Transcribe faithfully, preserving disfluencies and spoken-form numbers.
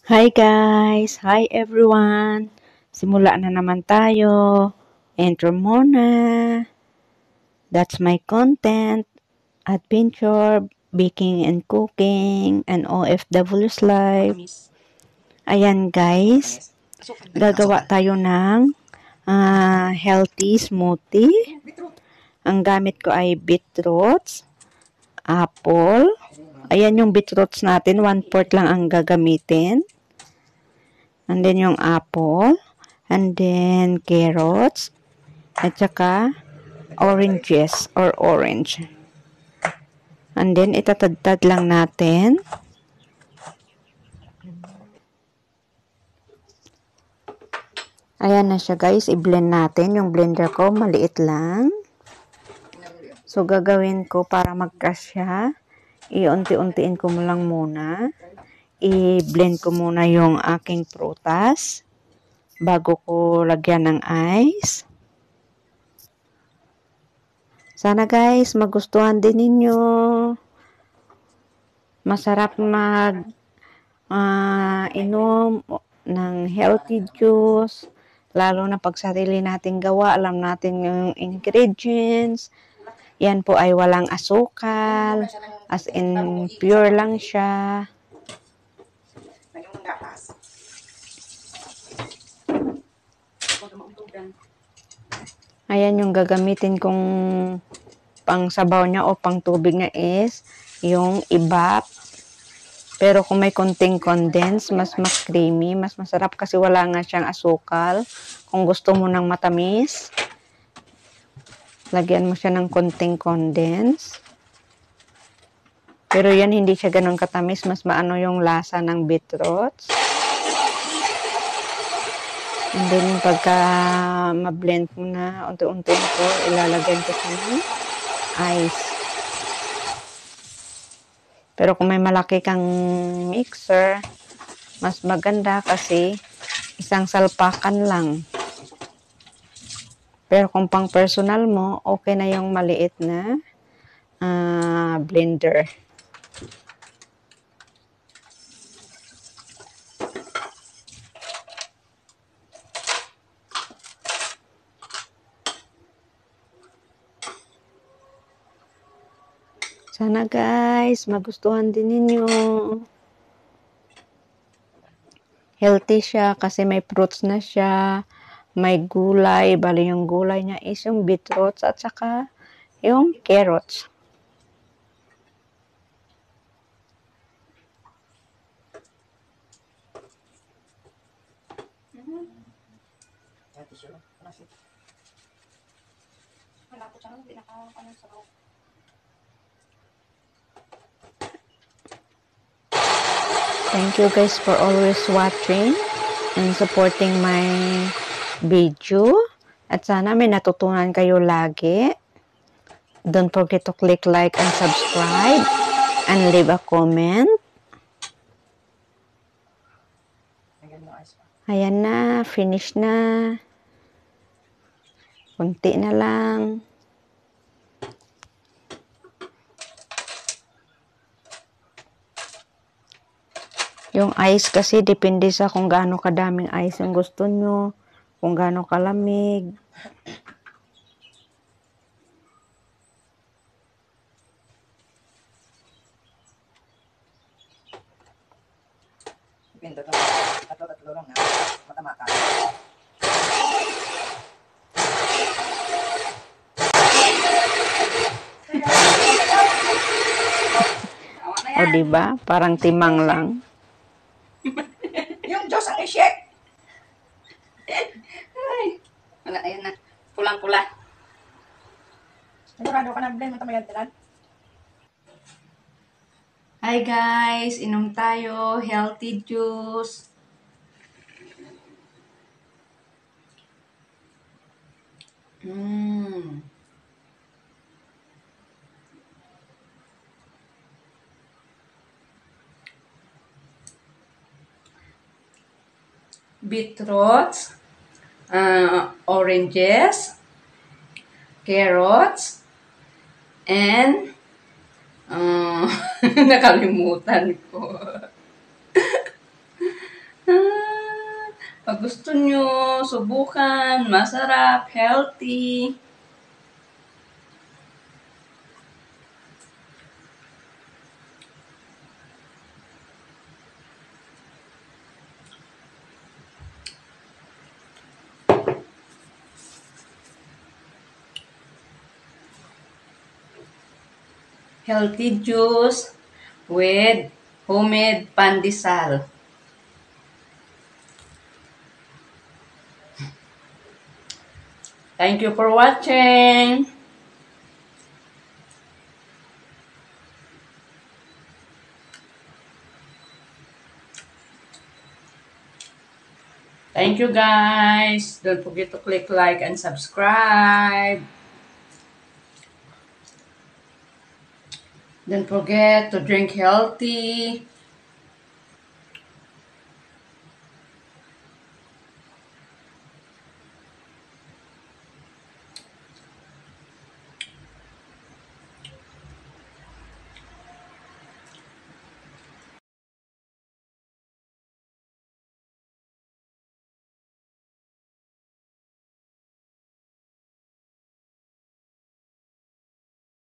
Hi guys! Hi everyone! Simula na naman tayo. Intro muna. That's my content. Adventure, baking and cooking, and O F W's life. Ayan guys. Gagawa tayo ng uh, healthy smoothie. Ang gamit ko ay beetroots, apple. Ayan yung beetroots natin. one-fourth lang ang gagamitin. And then yung apple, and then carrots, at saka oranges or orange. And then itatadtad lang natin. Ayan na siya guys, i-blend natin. Yung blender ko maliit lang. So gagawin ko para magkasya, iunti-untiin ko mo lang muna. I-blend ko muna yung aking prutas bago ko lagyan ng ice. Sana guys, magustuhan din ninyo. Masarap mag uh, inom ng healthy juice. Lalo na pag sarili nating gawa, alam natin yung ingredients. Yan po ay walang asukal. As in, pure lang siya. Ayan yung gagamitin kong pang sabaw niya o pang tubig niya is yung ibap. Pero kung may konting condense, mas mas creamy, mas masarap kasi wala nga siyang asukal. Kung gusto mo ng matamis, lagyan mo siya ng konting condense. Pero yan hindi siya ganun katamis, mas maano yung lasa ng beetroots. And then pagka ma-blend mo na unti-unti ko, ilalagyan ko siya ng ice. Pero kung may malaki kang mixer, mas maganda kasi isang salpakan lang. Pero kung pang personal mo, okay na yung maliit na uh, blender. Sana guys, magustuhan din ninyo. Healthy siya kasi may fruits na siya. May gulay. Bali yung gulay niya is yung beetroots at saka yung carrots. Thank you guys for always watching and supporting my video. At sana may natutunan kayo lagi. Don't forget to click like and subscribe and leave a comment. Ayan na, finish na. Kunti na lang. Yung ice kasi, depende sa kung gaano kadaming ice yung gusto nyo, kung gaano kalamig. Tatlo-tatlo lang na matamata. O diba? Parang timang lang. Yung Diyos ang i-shake. Ay. Wala, ayan na. Pulang-pula. Sigurado ka na blend mo tamayan tilan? Hi guys! Inom tayo. Healthy juice. Mmm. Beetroots, uh, oranges, carrots, and uh, nakalimutan ko. Pag gusto nyo, subukan, masarap, healthy. Healthy juice with homemade pandesal. Thank you for watching. Thank you guys. Don't forget to click like and subscribe. Don't forget to drink healthy.